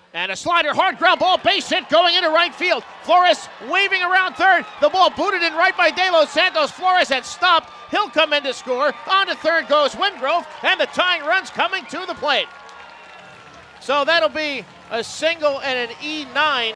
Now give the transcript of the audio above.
And a slider, hard ground ball, base hit going into right field. Flores waving around third. The ball booted in right by De Los Santos. Flores had stopped. He'll come in to score. On to third goes Wingrove, and the tying run's coming to the plate. So that'll be a single and an E9.